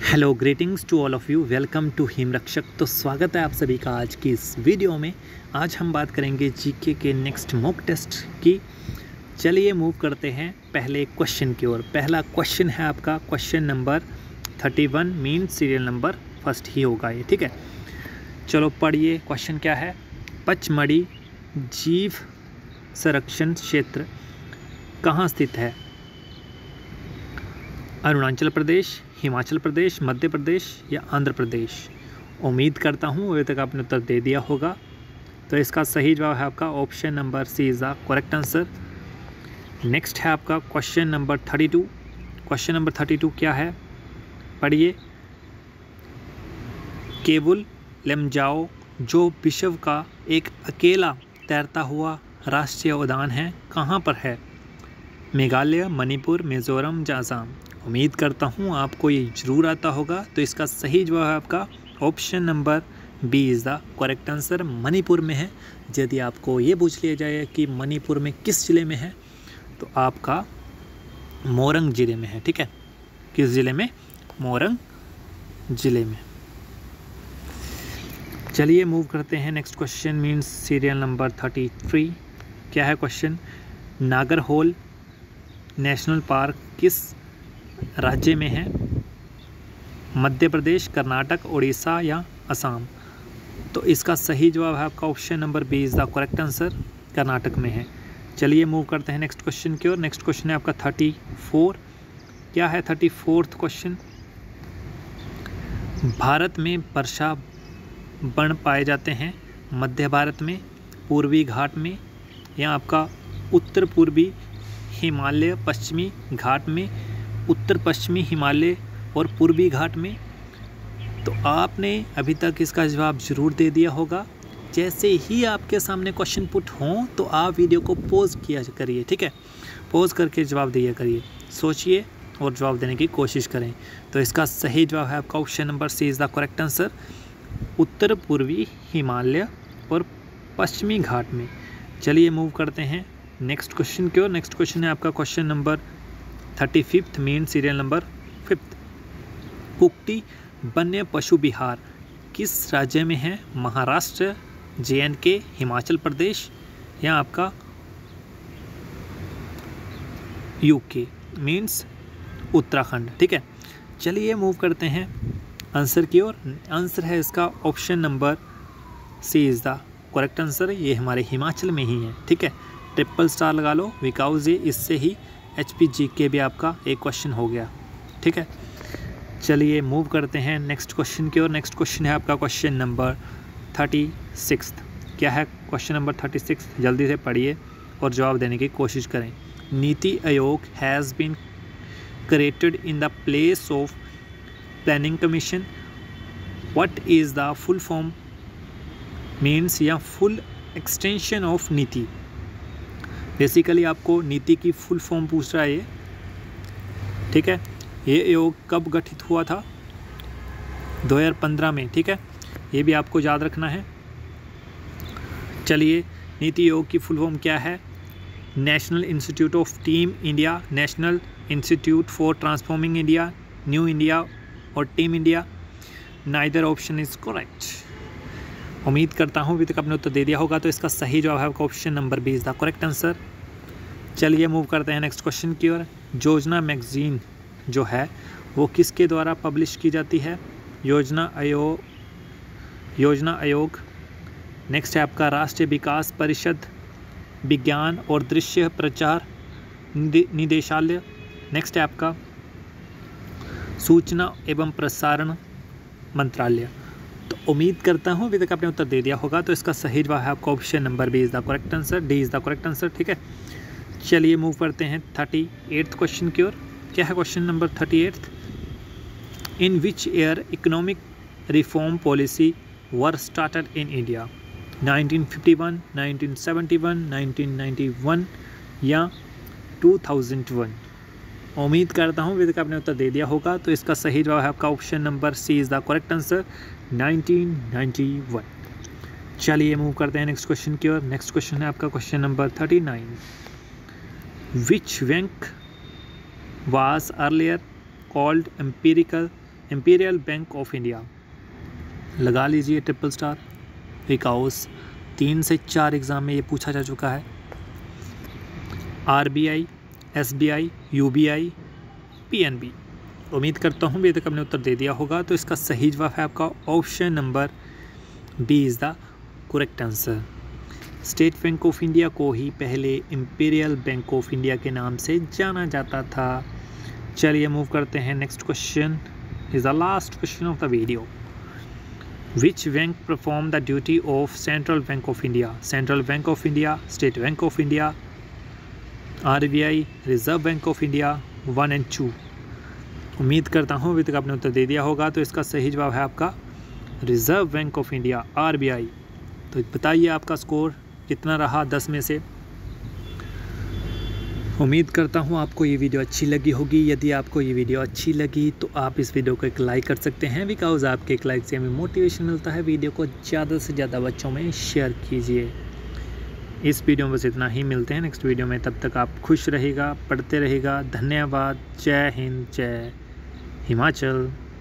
Hello greetings to all of you, welcome to Himrakshak. तो स्वागत है आप सभी का आज की इस वीडियो में। आज हम बात करेंगे जीके के नेक्स्ट मॉक टेस्ट की। चलिए मूव करते हैं पहले क्वेश्चन की ओर। पहला क्वेश्चन है आपका question number 31, mean serial number first ही होगा ये, ठीक है। चलो पढ़िए क्वेश्चन क्या है। पचमढ़ी जीव संरक्षण क्षेत्र कहाँ स्थित है? अरुणाचल प्रदेश, हिमाचल प्रदेश, मध्य प्रदेश या आंध्र प्रदेश? उम्मीद करता हूँ अभी तक आपने उत्तर दे दिया होगा। तो इसका सही जवाब है आपका option number C is the correct answer. Next है आपका क्वेश्चन नंबर 32। क्वेश्चन नंबर 32 क्या है, पढ़िए। केबुल लमजाओ जो विश्व का एक अकेला तैरता हुआ राष्ट्रीय उद्यान है, कहाँ पर है? मेघालय, मणिपुर, मिजोरम या असम? उम्मीद करता हूँ आपको ये ज़रूर आता होगा। तो इसका सही जवाब है आपका option number B is the correct answer. Manipur में है। यदि आपको ये पूछ लिया जाए कि मणिपुर में किस ज़िले में है, तो आपका मोरंग ज़िले में है, ठीक है। किस ज़िले में? मोरंग ज़िले में। चलिए मूव करते हैं next question, means serial number 33। क्या है क्वेश्चन? नागरहोल नेशनल पार्क किस राज्य में है? मध्य प्रदेश, कर्नाटक, उड़ीसा या असम? तो इसका सही जवाब है आपका option number B is the correct answer, Karnataka में है। चलिए मूव करते हैं नेक्स्ट क्वेश्चन की ओर। नेक्स्ट क्वेश्चन है आपका 34। क्या है 34th क्वेश्चन? भारत में वर्षा वन पाए जाते हैं मध्य भारत में, पूर्वी घाट में या आपका उत्तर पूर्वी हिमालय पश्चिमी घाट में, उत्तर पश्चिमी हिमालय और पूर्वी घाट में? तो आपने अभी तक इसका जवाब ज़रूर दे दिया होगा। जैसे ही आपके सामने क्वेश्चन पुट हों तो आप वीडियो को पॉज किया करिए, ठीक है। पॉज करके जवाब दिया करिए, सोचिए और जवाब देने की कोशिश करें। तो इसका सही जवाब है आपका option number C is the correct answer, उत्तर पूर्वी हिमालय और पश्चिमी घाट में। चलिए मूव करते हैं नेक्स्ट क्वेश्चन की ओर। नेक्स्ट क्वेश्चन है आपका question number 35, main serial number 5। Kugti वन्य पशु विहार किस राज्य में है? महाराष्ट्र, JNK, हिमाचल प्रदेश या आपका UK मीन्स उत्तराखंड, ठीक है। चलिए मूव करते हैं आंसर की ओर। आंसर है इसका option number C is the correct answer. ये हमारे हिमाचल में ही है, ठीक है। ट्रिपल स्टार लगा लो बिकॉज ये इससे ही HPGK भी आपका एक क्वेश्चन हो गया, ठीक है। चलिए मूव करते हैं नेक्स्ट क्वेश्चन की ओर। नेक्स्ट क्वेश्चन है आपका क्वेश्चन नंबर 36। क्या है क्वेश्चन नंबर 36? जल्दी से पढ़िए और जवाब देने की कोशिश करें। NITI Aayog has been created in the place of planning commission. What is the full form means या full extension of NITI? Basically आपको नीति की फुल फॉर्म पूछ रहा है ये, ठीक है। ये आयोग कब गठित हुआ था? 2015 में, ठीक है। ये भी आपको याद रखना है। चलिए, नीति आयोग की फुल फॉर्म क्या है? National institute of team India, national institute for transforming India, new India और team India? Neither option is correct. उम्मीद करता हूँ अभी तक आपने उत्तर दे दिया होगा। तो इसका सही जवाब है आपका option number B is the correct answer. चलिए मूव करते हैं नेक्स्ट क्वेश्चन की ओर। योजना मैगजीन जो है वो किसके द्वारा पब्लिश की जाती है? योजना आयोग। नेक्स्ट है आपका राष्ट्रीय विकास परिषद, विज्ञान और दृश्य प्रचार निदेशालय। नेक्स्ट है आपका सूचना एवं प्रसारण मंत्रालय। तो उम्मीद करता हूँ अभी तक आपने उत्तर दे दिया होगा। तो इसका सही जवाब है आपका option number B is the correct answer, D is the correct answer, ठीक है। चलिए मूव करते हैं 38th क्वेश्चन की ओर। क्या है question number 38? In which year economic reform policy were started in India? 1951, 1971, 1991 या 2001? उम्मीद करता हूँ अभी तक आपने उत्तर दे दिया होगा। तो इसका सही जवाब है आपका option number C is the correct answer, 1991। चलिए मूव करते हैं नेक्स्ट क्वेश्चन की ओर। नेक्स्ट क्वेश्चन है आपका question number 39। Which bank was earlier called empirical imperial bank of India, लगा लीजिए ट्रिपल स्टार, बिकॉज 3 से 4 एग्ज़ाम में ये पूछा जा चुका है। RBI, SBI, UBI, PNB। उम्मीद करता हूँ अभी तक आपने उत्तर दे दिया होगा। तो इसका सही जवाब है आपका option number B is the correct answer. State bank of India को ही पहले इंपीरियल बैंक ऑफ इंडिया के नाम से जाना जाता था। चलिए मूव करते हैं next question is the last question of the video. Which bank perform the duty of central bank of India? Central bank of India, state bank of India, RBI, reserve bank of India, 1 and 2। उम्मीद करता हूँ अभी तक आपने उत्तर दे दिया होगा। तो इसका सही जवाब है आपका reserve bank of India, RBI। तो बताइए आपका स्कोर कितना रहा 10 में से। उम्मीद करता हूँ आपको ये वीडियो अच्छी लगी होगी। यदि आपको ये वीडियो अच्छी लगी तो आप इस वीडियो को एक लाइक कर सकते हैं, बिकॉज आपके एक लाइक से हमें मोटिवेशन मिलता है। वीडियो को ज़्यादा से ज़्यादा बच्चों में शेयर कीजिए। इस वीडियो में बस इतना ही, मिलते हैं नेक्स्ट वीडियो में। तब तक आप खुश रहेगा, पढ़ते रहेगा। धन्यवाद। जय हिंद, जय हिमाचल।